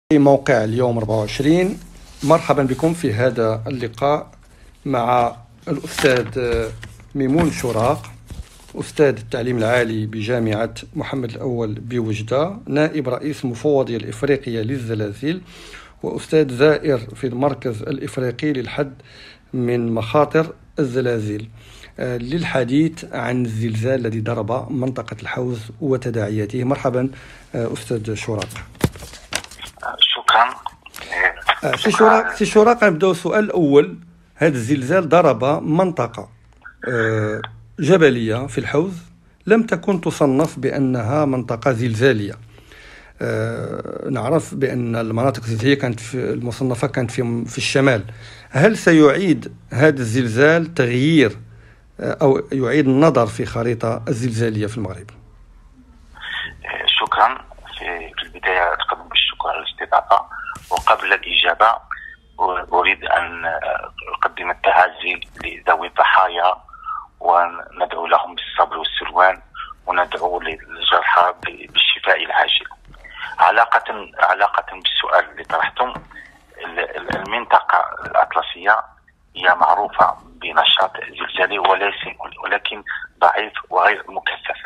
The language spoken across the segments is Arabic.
في موقع اليوم 24. مرحبا بكم في هذا اللقاء مع الأستاذ ميمون شراق، أستاذ التعليم العالي بجامعة محمد الأول بوجدة، نائب رئيس المفوضية الإفريقية للزلازل، وأستاذ زائر في المركز الإفريقي للحد من مخاطر الزلازل، للحديث عن الزلزال الذي ضرب منطقة الحوز وتداعياته. مرحبا أستاذ شراق. شكرا. سي شراق، نبداو السؤال الأول. هذا الزلزال ضرب منطقة جبلية في الحوز لم تكن تصنف بأنها منطقة زلزالية. نعرف بأن المناطق الزلزالية كانت في المصنفة كانت في الشمال. هل سيعيد هذا الزلزال تغيير أو يعيد النظر في خريطة الزلزالية في المغرب؟ شكرا. في البداية أتقدم بالشكر على الاستضافة، وقبل الإجابة أريد أن أقدم التعازي لذوي الضحايا وندعو لهم بالصبر والسلوان، وندعو للجرحى بالشفاء العاجل. علاقة بالسؤال اللي طرحتم، المنطقة الأطلسية هي معروفة بنشاط زلزالي ولكن ضعيف وغير مكثف.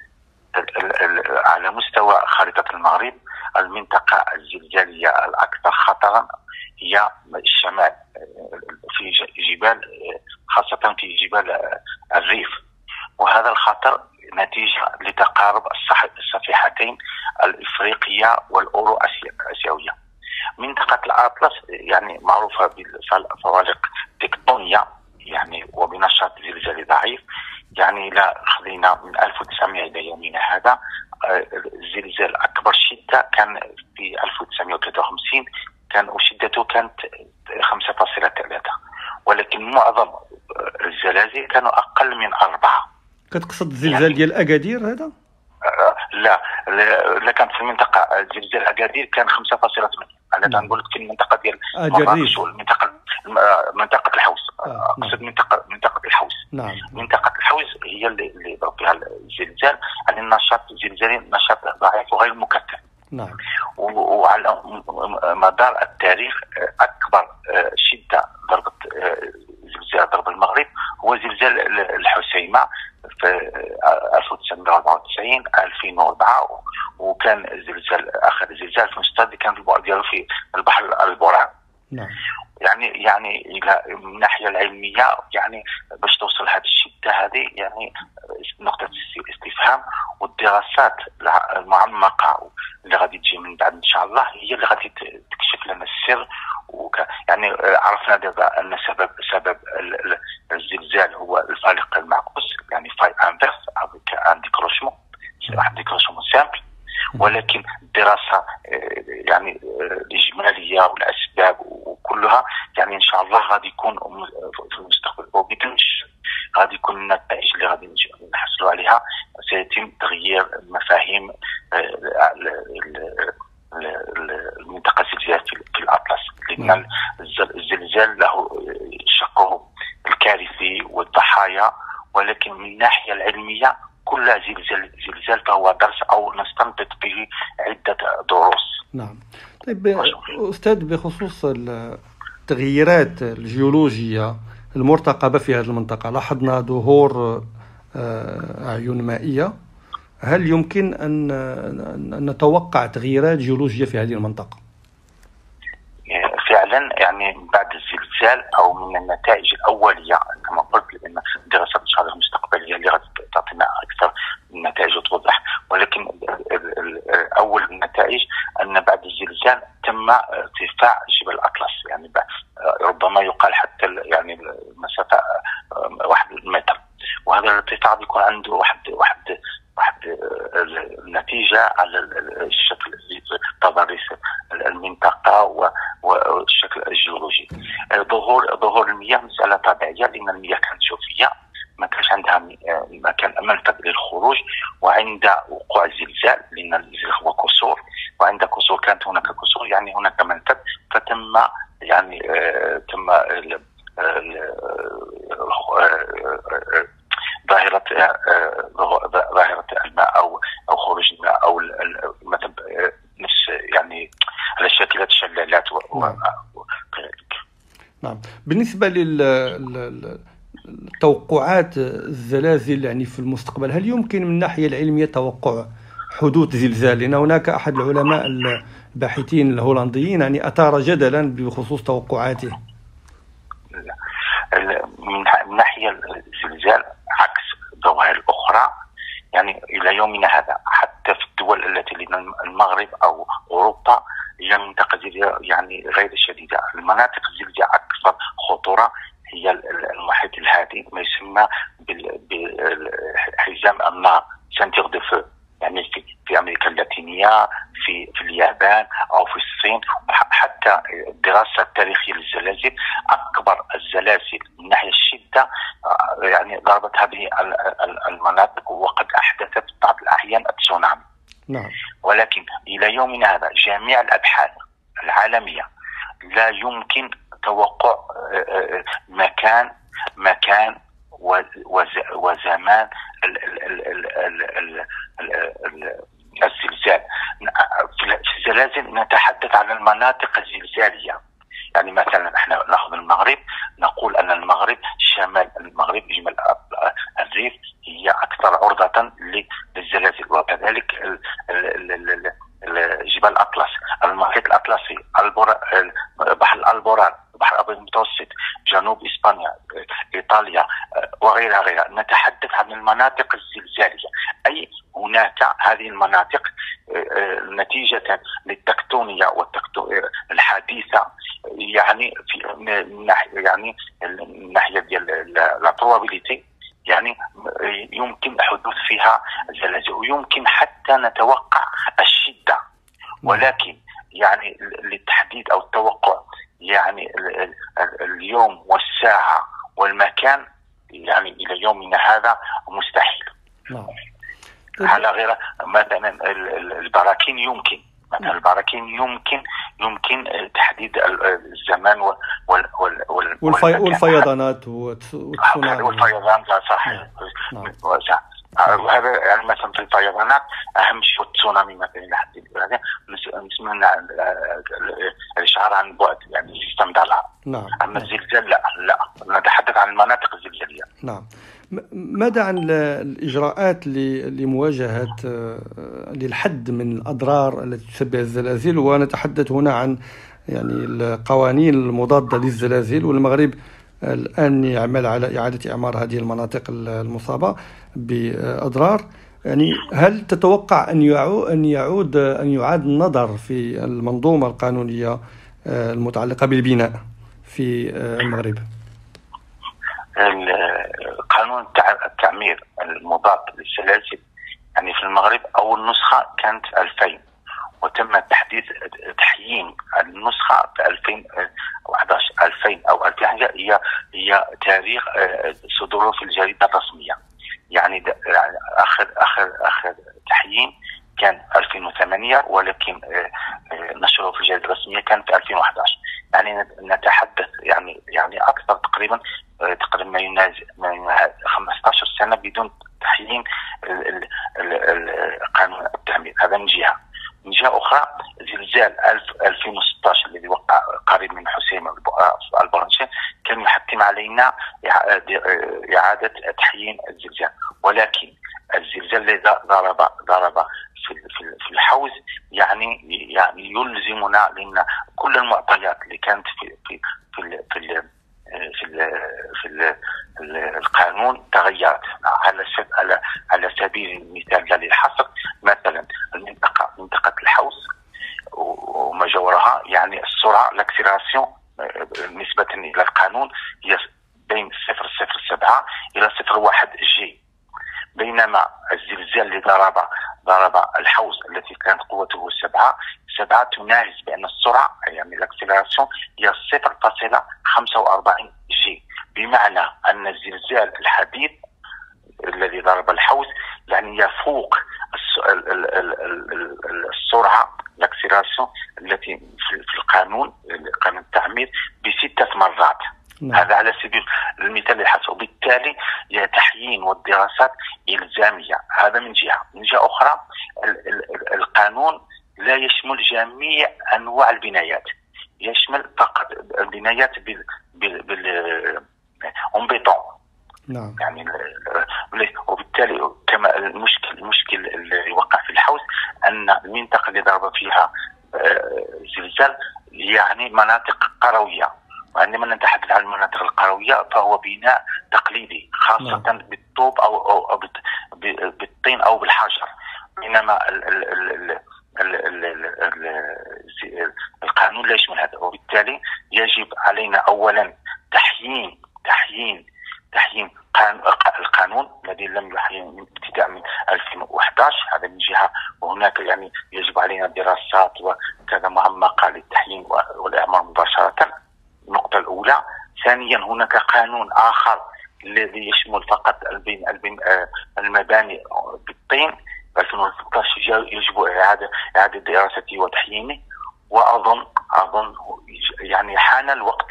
على مستوى خريطة المغرب، المنطقة الزلزالية الأكثر خطرا هي الشمال، في جبال، خاصة في جبال الريف، وهذا الخطر نتيجة لتقارب الصفيحتين الإفريقية والأورو آسيوية. منطقة الأطلس يعني معروفة بالفوالق تكتونية يعني وبنشاط زلزالي ضعيف. يعني لا خلينا من 1900 إلى يومنا هذا، الزلزال أكبر شدة كان في 1953، وشدته كانت 5.3، ولكن معظم الزلازل كانوا أقل من 4. كتقصد الزلزال ديال أكادير هذا؟ لا كانت في المنطقة زلزال أكادير كان 5.8. أنا نقول لك في المنطقة ديال جريش، منطقة الحوز. أقصد منطقة الحوز. نعم. منطقة الحوز هي اللي ضرب فيها الزلزال، يعني النشاط الزلزالي نشاط ضعيف وغير مكثف. نعم. وعلى مدار التاريخ أكبر شدة ضربت زلزال ضرب المغرب هو زلزال الحسيمة في 1994 2004، وكان آخر زلزال في مستدي كان البعد ديالو في البحر البرعان. نعم. يعني إلى من الناحية العلمية، يعني باش توصل هذه الشدة هذه يعني نقطة استفهام، والدراسات المعمقة اللي غادي تجي من بعد إن شاء الله هي اللي غادي تكشف لنا السر. يعني عرفنا دابا أن سبب الزلزال هو الفالق المعكوس، يعني فاي انفيرس افيك ان ديكروشمون، واحد ديكروشمون سامبل. ولكن الدراسة يعني الإجمالية والأسباب وكلها يعني إن شاء الله غادي يكون في المستقبل وبدنش غادي يكون النتائج اللي غادي نحصلوا عليها سيتم تغيير مفاهيم المنطقة الزلزالية في الأطلس، لأن الزلزال له شقه الكارثي والضحايا، ولكن من الناحية العلمية كل زلزال فهو درس أو نستنبط به عدة دروس. نعم. طيب أستاذ، بخصوص التغييرات الجيولوجية المرتقبة في هذه المنطقة، لاحظنا ظهور أعين مائية. هل يمكن أن نتوقع تغييرات جيولوجية في هذه المنطقة؟ فعلا، يعني بعد الزلزال أو من النتائج الأولية كما قلت، لأن الدراسات إن شاء الله المستقبلية اللي غادي تعطينا أكثر النتائج وتوضح، ولكن أول النتائج أن بعد الزلزال تم ارتفاع جبل الأطلس، يعني ربما يقال حتى يعني المسافة 1 متر، وهذا الارتفاع بيكون عنده واحد النتيجة على الشكل تضاريس المنطقة والشكل الجيولوجي. ظهور المياه مسألة طبيعية، لأن المياه كانت جوفية، ما كانش عندها مكان منفذ للخروج، وعند وقوع الزلزال، لأن الزلزال هو كسور، وعند كسور كانت هناك كسور، يعني هناك منفذ، فتم يعني تم ظاهرة الماء أو خروج الماء أو مثلا نفس يعني على شكل نعم. نعم. بالنسبة للتوقعات الزلازل يعني في المستقبل، هل يمكن من الناحية العلمية توقع حدوث زلزال؟ لأن هناك أحد العلماء الباحثين الهولنديين يعني أثار جدلا بخصوص توقعاته. من ناحية الزلزال عكس الظواهر الأخرى، يعني إلى يومنا هذا حتى في الدول التي المغرب أو أوروبا هي منطقة يعني غير شديدة. المناطق الزلزال أكثر خطورة هي المحيط الهادئ، ما يسمى بحزام النار، سنتير دو فو، يعني في أمريكا اللاتينية، في اليابان أو في الصين. حتى الدراسة التاريخية للزلازل، أكبر الزلازل من ناحية الشدة يعني ضربت هذه المناطق، وقد أحدثت بعض الأحيان التسونامي. نعم. ولكن إلى يومنا هذا جميع الأبحاث العالمية لا يمكن توقع مكان وزمان الزلزال. في الزلازل نتحدث عن المناطق الزلزالية، يعني مثلا احنا ناخذ المغرب، نقول ان المغرب، شمال المغرب، جمال الريف، هي اكثر عرضة للزلازل، وكذلك جبال الاطلس، المحيط الاطلسي، بحر الالبوران، البحر الابيض المتوسط، جنوب اسبانيا، ايطاليا وغيرها. نتحدث عن المناطق الزلزالية، اي هناك هذه المناطق نتيجة للتكتونية الحديثة، يعني يعني الناحية ديال لا probability، يعني يمكن حدوث فيها زلازل، ويمكن حتى نتوقع الشدة، ولكن يعني للتحديد أو التوقع يعني اليوم والساعة والمكان يعني إلى يومنا هذا مستحيل. نعم. على غير مثلا البراكين يمكن، مثلا البراكين يمكن تحديد الزمان والفيضانات والفيضانات صحيح. وهذا يعني مثلا في الفيضانات اهم شيء التسونامي مثلا لحد هذا نسمع الاشعار عن بعد، يعني سيستم دالار. نعم. اما الزلزال لا نتحدث عن المناطق الزلزاليه. نعم. ماذا عن الإجراءات لمواجهة للحد من الأضرار التي تسببها الزلازل؟ ونتحدث هنا عن يعني القوانين المضادة للزلازل، والمغرب الآن يعمل على إعادة إعمار هذه المناطق المصابة بأضرار. يعني هل تتوقع أن يعاد النظر في المنظومة القانونية المتعلقة بالبناء في المغرب؟ قانون التعمير المضاد للزلازل يعني في المغرب أول نسخة كانت 2000، وتم تحيين النسخة في 2011 2000 أو 2000 هي تاريخ صدوره في الجريدة الرسمية. يعني آخر تحيين كان 2008، ولكن نشره في الجريدة الرسمية كان في 2011. يعني نتحدث يعني أكثر تقريبا ما ينازل 15 سنة بدون تحيين قانون التعمير. هذا من جهة. من جهة أخرى زلزال 2016 الذي وقع قريب من حسيمة البرنشين كان يحتم علينا إعادة تحيين الزلزال، ولكن الزلزال الذي ضرب في الحوز يعني يلزمنا، لأن كل المعطيات اللي كانت في القانون تغيرت. على سبيل المثال للحصر، مثلا منطقة الحوز وما جاورها، يعني السرعة لاكسيلاسيون نسبة إلى القانون هي بين 0.07 إلى 0.1 جي، بينما الزلزال اللي ضرب الحوز التي كانت قوته 7 تناهز بأن السرعة يعني لاكسيلاسيون هي 0.45 جي، بمعنى أن الزلزال الحديث الذي ضرب الحوز يعني يفوق السرعة لاكسيلاسيون التي في قانون التعمير ب6 مرات. هذا على سبيل المثال الحسب، وبالتالي تحيين والدراسات إلزامية. هذا من جهة. من جهة أخرى القانون لا يشمل جميع أنواع البنايات، يشمل فقط البنايات بال اون بيتون. نعم. يعني وبالتالي كما المشكل اللي وقع في الحوث ان المنطقه اللي ضرب فيها زلزال يعني مناطق قرويه، وعندما نتحدث عن المناطق القرويه فهو بناء تقليدي خاصه نعم. بالطوب او بالطين او بالحجر، بينما القانون لا يشمل هذا. وبالتالي يجب علينا اولا تحيين القانون الذي لم يحين من ابتداء من 2011، هذا من جهه. وهناك يعني يجب علينا دراسات وكذا معمقه للتحيين والاعمار مباشره. النقطه الاولى. ثانيا هناك قانون اخر الذي يشمل فقط المباني بالطين 2013 يجب اعاده دراسته وتحيينه. واظن يعني حان الوقت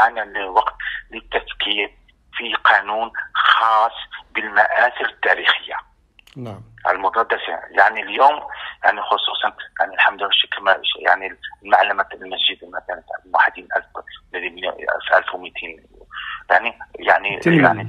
للتفكير في قانون خاص بالمآثر التاريخية. نعم. المضادة يعني اليوم يعني خصوصا يعني الحمد لله كما يعني المعلمة المسجد مثلا الموحدين الذي في 1200 يعني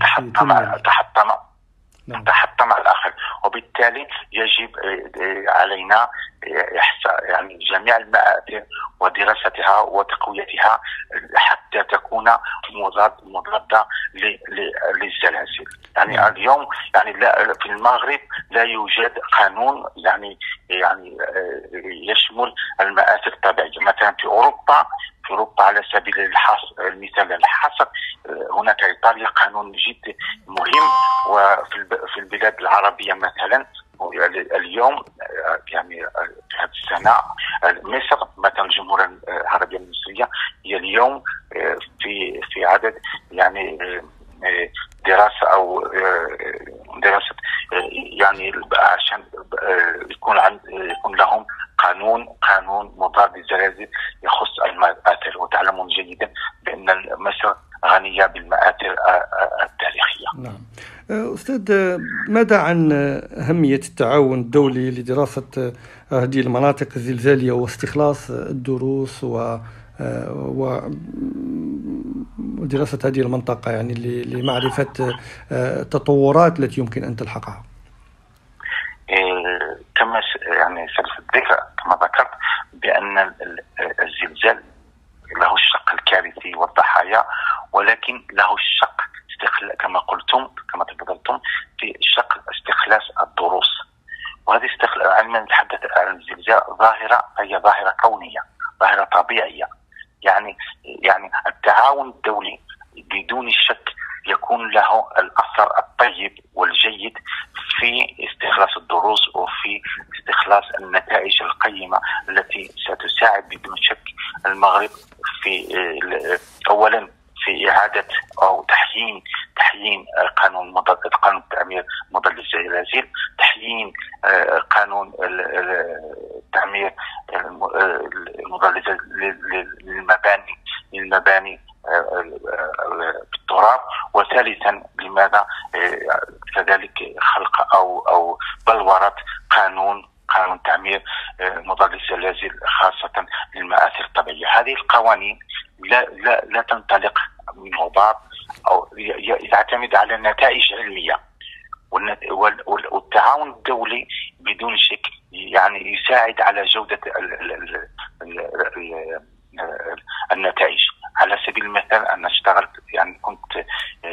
تحطم الآخر. وبالتالي يجب علينا يعني جميع المآثر ودراستها وتقويتها حتى تكون مضادة للزلازل. يعني اليوم يعني لا في المغرب لا يوجد قانون يعني يشمل المآثر الطبيعية. مثلا في أوروبا على سبيل المثال الحصر هناك إيطاليا قانون جد مهم. وفي البلاد العربية مثلا اليوم يعني في هذه السنة مصر مثلا الجمهورية العربية المصرية هي اليوم في عدد يعني دراسة يعني عشان يكون لهم قانون مضاد للزلازل يخص المآثر. وتعلمون جيدا بأن مصر غنية بالمآثر التاريخية. نعم. أستاذ، ماذا عن أهمية التعاون الدولي لدراسة هذه المناطق الزلزالية واستخلاص الدروس ودراسة هذه المنطقة يعني لمعرفة التطورات التي يمكن أن تلحقها؟ كما يعني الذكر كما ذكرت بأن الزلزال له الشق الكارثي والضحايا، ولكن له الشق كما تفضلتم في الشق استخلاص الدروس. وهذه عندما نتحدث عن الزلزال هي ظاهرة كونية، ظاهرة طبيعية. يعني التعاون الدولي بدون شك يكون له الأثر الطيب والجيد في استخلاص الدروس وفي استخلاص النتائج القيمة التي ستساعد بدون شك المغرب في أولا في إعادة أو تحيين قانون التعمير مضاد للزلازل، تحيين قانون التعمير المضاد للمباني بالتراب. وثالثا لماذا كذلك خلق أو بلورة قانون تعمير مضاد للزلازل خاصة للمآثر الطبيعية. هذه القوانين لا تنطلق من غبار أو تعتمد على نتائج علمية. والتعاون الدولي بدون شك يعني يساعد على جودة النتائج. على سبيل المثال أنا اشتغلت يعني كنت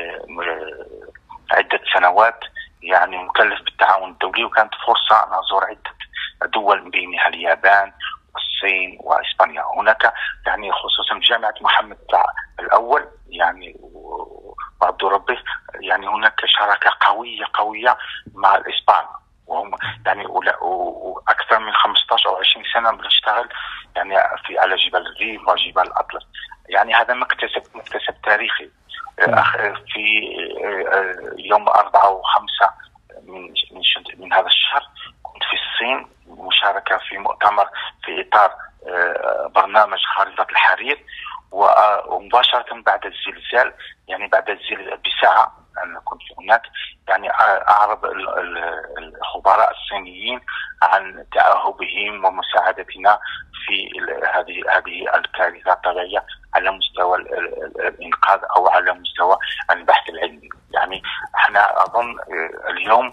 عدة سنوات يعني مكلف بالتعاون الدولي، وكانت فرصة أن أزور عدة دول من بينها اليابان والصين وإسبانيا. هناك يعني خصوصا جامعة محمد الأول يعني وعبد ربه يعني هناك شراكة قوية مع الإسبان، وهم يعني أكثر من 15 أو 20 سنة بنشتغل يعني على جبال الريف وجبال الأطلس. يعني هذا مكتسب تاريخي. في يوم 4 و5 من هذا الشهر كنت في الصين مشاركة في مؤتمر في إطار برنامج خارطة الحرير. ومباشرة بعد الزلزال يعني بعد الزلزال بساعة أنا كنت هناك يعني أعرض الخبراء الصينيين عن تأهبهم ومساعدتنا في هذه الكارثة الطبيعية على مستوى الإنقاذ أو على مستوى البحث العلمي. يعني احنا أظن اليوم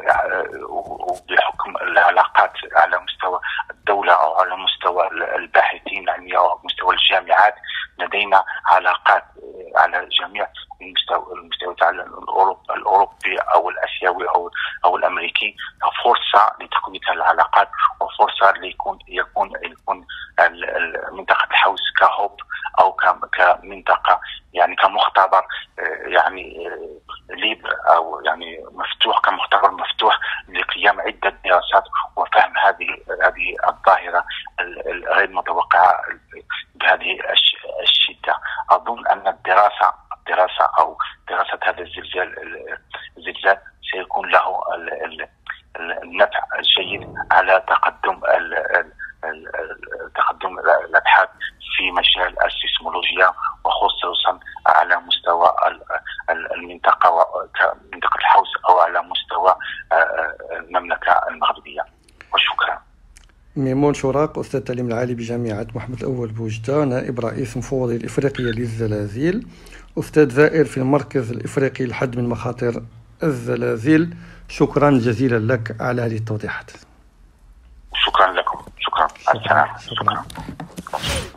وبحكم العلاقات على مستوى الدولة أو على مستوى الباحثين العلميين أو مستوى الجامعات، لدينا علاقات على جميع المستويات، على الأوروبي أو الآسيوي أو الأمريكي، فرصة لتقوية العلاقات وفرصة يكون منطقة الحوز كهوب أو كمنطقة يعني كمختبر يعني ليبر أو يعني مفتوح، كمختبر مفتوح لقيام عدة دراسات وفهم هذه الظاهرة الغير متوقعة بهذه الشدة. أظن أن الدراسة أو دراسة هذا الزلزال سيكون له النفع الجيد على تقدم الأبحاث في مجال السيسمولوجيا، وخصوصا على مستوى المنطقة منطقة الحوز أو على مستوى المملكة المغربية. وشكرا. ميمون شوراق، أستاذ التعليم العالي بجامعة محمد الأول بوجدة، نائب رئيس المفوضية الإفريقية للزلازل، أستاذ زائر في المركز الإفريقي للحد من مخاطر الزلازل. شكرا جزيلا لك على هذه التوضيحات. شكرا لكم. شكرا. شكرا.